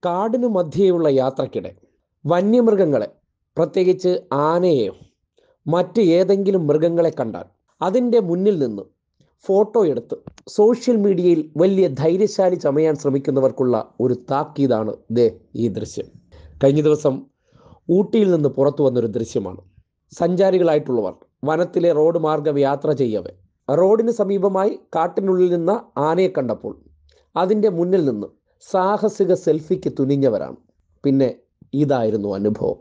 കാടിനു മധ്യേയുള്ള യാത്രക്കിടെ വന്യമൃഗങ്ങളെ, പ്രത്യേകിച്ച് ആനയെയോ മറ്റ് ഏതെങ്കിലും മൃഗങ്ങളെ കണ്ടാൽ അതിൻ്റെ മുന്നിൽ നിന്ന് ഫോട്ടോ എടുത്ത് സോഷ്യൽ മീഡിയയിൽ വലിയ ധൈര്യശാലി ചമയാൻ ശ്രമിക്കുന്നവർക്കുള്ള ഒരു താക്കീതാണ് ഈ ദൃശ്യം. കഴിഞ്ഞ ദിവസം ഊട്ടിയിൽ നിന്ന് പുറത്തു വന്നൊരു ദൃശ്യമാണ്. സഞ്ചാരികളായിട്ടുള്ളവർ വനത്തിലെ റോഡ് മാർഗം യാത്ര ചെയ്യവേ റോഡിന് സമീപമായി കാട്ടിനുള്ളിൽ നിന്ന് ആനയെ കണ്ടപ്പോൾ അതിൻ്റെ മുന്നിൽ നിന്ന് സാഹസിക സെൽഫിക്ക് തുനിഞ്ഞവരാണ്. പിന്നെ ഇതായിരുന്നു അനുഭവം.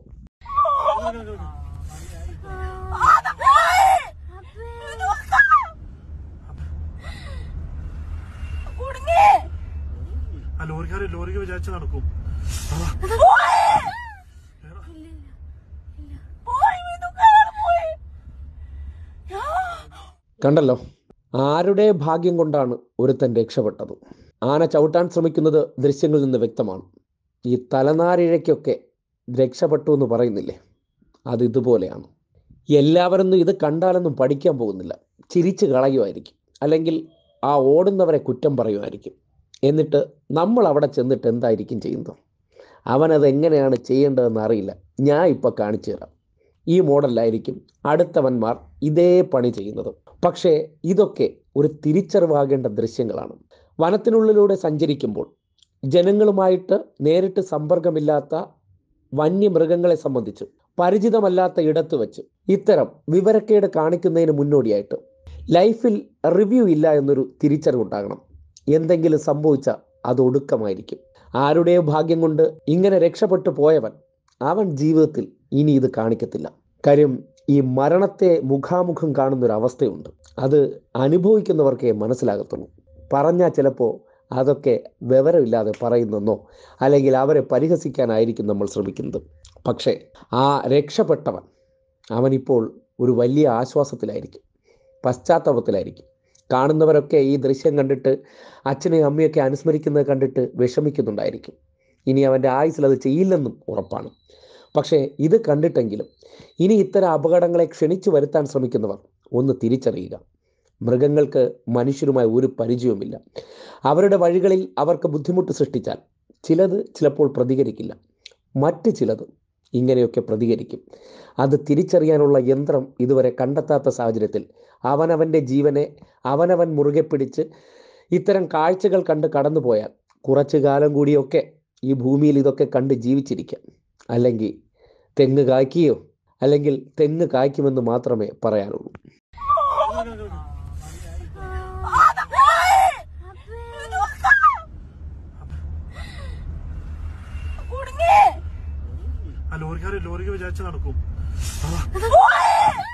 കണ്ടല്ലോ, ആരുടെ ഭാഗ്യം കൊണ്ടാണ് ഒരുത്തൻ രക്ഷപ്പെട്ടത്. ആന ചവിട്ടാൻ ശ്രമിക്കുന്നത് ദൃശ്യങ്ങളിൽ നിന്ന് വ്യക്തമാണ്. ഈ തലനാരിഴയ്ക്കൊക്കെ രക്ഷപ്പെട്ടു എന്ന് പറയുന്നില്ലേ, അത് ഇതുപോലെയാണ്. എല്ലാവരൊന്നും ഇത് കണ്ടാലൊന്നും പഠിക്കാൻ പോകുന്നില്ല, ചിരിച്ചു കളയുമായിരിക്കും, അല്ലെങ്കിൽ ആ ഓടുന്നവരെ കുറ്റം പറയുമായിരിക്കും. എന്നിട്ട് നമ്മൾ അവിടെ ചെന്നിട്ട് എന്തായിരിക്കും ചെയ്യുന്നത്? അവനത് എങ്ങനെയാണ് ചെയ്യേണ്ടതെന്ന് അറിയില്ല. ഞാൻ ഇപ്പോൾ കാണിച്ചു തരാം. ഈ മോഡലായിരിക്കും അടുത്തവന്മാർ ഇതേ പണി ചെയ്യുന്നത്. പക്ഷേ ഇതൊക്കെ ഒരു തിരിച്ചറിവാകേണ്ട ദൃശ്യങ്ങളാണ്. വനത്തിനുള്ളിലൂടെ സഞ്ചരിക്കുമ്പോൾ ജനങ്ങളുമായിട്ട് നേരിട്ട് സമ്പർക്കമില്ലാത്ത വന്യമൃഗങ്ങളെ സംബന്ധിച്ച് പരിചിതമല്ലാത്ത ഇടത്ത് വെച്ച് ഇത്തരം വിവരക്കേട് കാണിക്കുന്നതിന് മുന്നോടിയായിട്ട് ലൈഫിൽ റിവ്യൂ ഇല്ല എന്നൊരു തിരിച്ചറിവുണ്ടാകണം. എന്തെങ്കിലും സംഭവിച്ചാൽ അത് ഒടുക്കമായിരിക്കും. ആരുടെയോ ഭാഗ്യം കൊണ്ട് ഇങ്ങനെ രക്ഷപ്പെട്ടു പോയവൻ അവൻ ജീവിതത്തിൽ ഇനി ഇത് കാണിക്കത്തില്ല. കാര്യം ഈ മരണത്തെ മുഖാമുഖം കാണുന്നൊരവസ്ഥയുണ്ട്. അത് അനുഭവിക്കുന്നവർക്കേ മനസ്സിലാകത്തുള്ളൂ. പറഞ്ഞാൽ ചിലപ്പോൾ അതൊക്കെ വിവരമില്ലാതെ പറയുന്നെന്നോ അല്ലെങ്കിൽ അവരെ പരിഹസിക്കാനായിരിക്കും നമ്മൾ ശ്രമിക്കുന്നത്. പക്ഷേ ആ രക്ഷപ്പെട്ടവൻ അവനിപ്പോൾ ഒരു വലിയ ആശ്വാസത്തിലായിരിക്കും, പശ്ചാത്താപത്തിലായിരിക്കും. കാണുന്നവരൊക്കെ ഈ ദൃശ്യം കണ്ടിട്ട് അച്ഛനെയും അമ്മയൊക്കെ അനുസ്മരിക്കുന്നത് കണ്ടിട്ട് വിഷമിക്കുന്നുണ്ടായിരിക്കും. ഇനി അവൻ്റെ ആയുസ്സിൽ അത് ചെയ്യില്ലെന്നും ഉറപ്പാണ്. പക്ഷേ ഇത് കണ്ടിട്ടെങ്കിലും ഇനി ഇത്തരം അപകടങ്ങളെ ക്ഷണിച്ചു വരുത്താൻ ശ്രമിക്കുന്നവർ ഒന്ന് തിരിച്ചറിയുക. മൃഗങ്ങൾക്ക് മനുഷ്യരുമായി ഒരു പരിചയവുമില്ല. അവരുടെ വഴികളിൽ അവർക്ക് ബുദ്ധിമുട്ട് സൃഷ്ടിച്ചാൽ ചിലത് ചിലപ്പോൾ പ്രതികരിക്കില്ല, മറ്റ് ചിലത് ഇങ്ങനെയൊക്കെ പ്രതികരിക്കും. അത് തിരിച്ചറിയാനുള്ള യന്ത്രം ഇതുവരെ കണ്ടെത്താത്ത സാഹചര്യത്തിൽ അവനവൻ്റെ ജീവനെ അവനവൻ മുറുകെ പിടിച്ച് ഇത്തരം കാഴ്ചകൾ കണ്ട് കടന്നുപോയാൽ കുറച്ചു കാലം കൂടിയൊക്കെ ഈ ഭൂമിയിൽ ഇതൊക്കെ കണ്ട് ജീവിച്ചിരിക്കാം. അല്ലെങ്കിൽ തെങ്ങ് കായ്ക്കുകയോ അല്ലെങ്കിൽ തെങ്ങ് കായ്ക്കുമെന്ന് മാത്രമേ പറയാനുള്ളൂ. ലോറിക്ക് വിചാരിച്ച് നടക്കും.